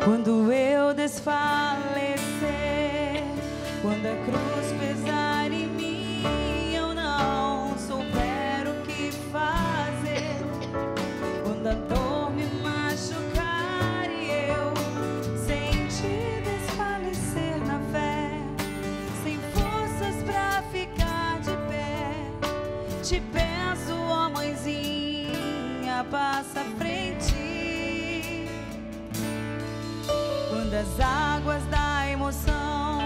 Quando eu desfalecer, quando a cruz pesar em mim, eu não souber o que fazer. Quando a dor me machucar e eu sentir desfalecer na fé, sem forças pra ficar de pé, te peço, ó mãezinha, passa à frente. Quando as águas da emoção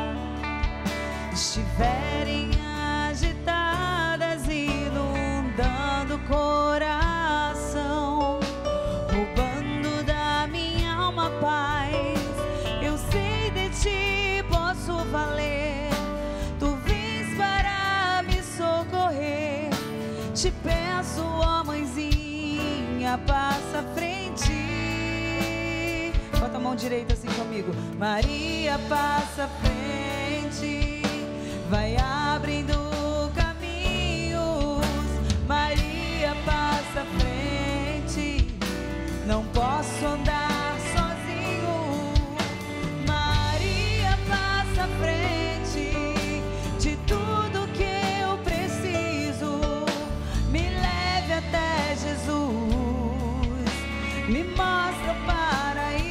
estiverem agitadas, inundando o coração, roubando da minha alma paz, eu sei de ti posso valer. Tu vens para me socorrer. Te peço, ó mãezinha, passa à frente. Bota a mão direita assim comigo. Maria, passa à frente, vai abrindo caminhos. Maria, passa à frente, não posso andar sozinho. Maria, passa à frente, de tudo que eu preciso. Me leve até Jesus, me mostra o paraíso.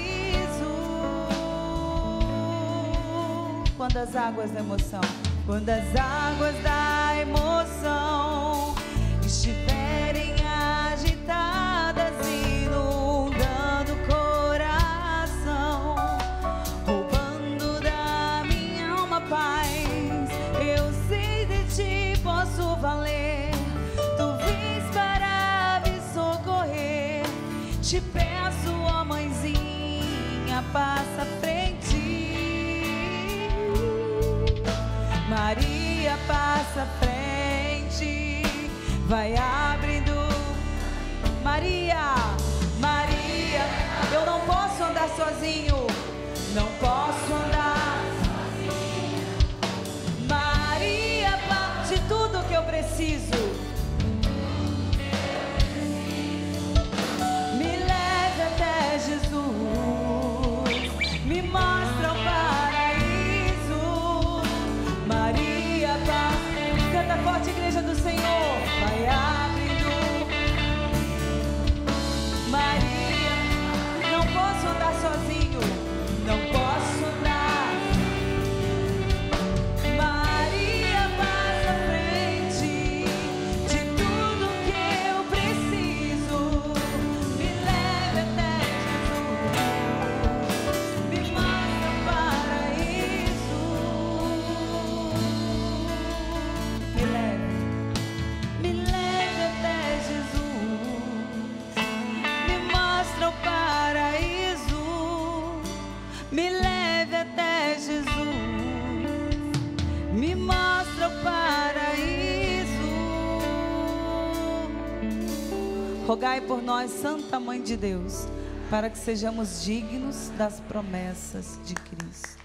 Quando as águas da emoção, quando as águas da emoção estiverem agitadas, inundando o coração, roubando da minha alma paz, eu sei de ti posso valer. Tu vens para me socorrer. Te peço, ó mãezinha, passa à frente. Maria, passa à frente, vai abrindo. Maria, Maria, eu não posso andar sozinho, não posso andar sozinho. Maria, de tudo que eu preciso, me leve até Jesus, me mostra o paraíso. Maria, canta forte, igreja do Senhor, vai abrindo. Maria, não posso andar sozinho, não posso andar. Maria, passa à frente, de tudo que eu preciso. Me leve até Jesus, me mostra o paraíso. Me leve até Jesus, me mostra o paraíso. Me leve até Jesus, me mostra o paraíso. Rogai por nós, Santa Mãe de Deus, para que sejamos dignos das promessas de Cristo.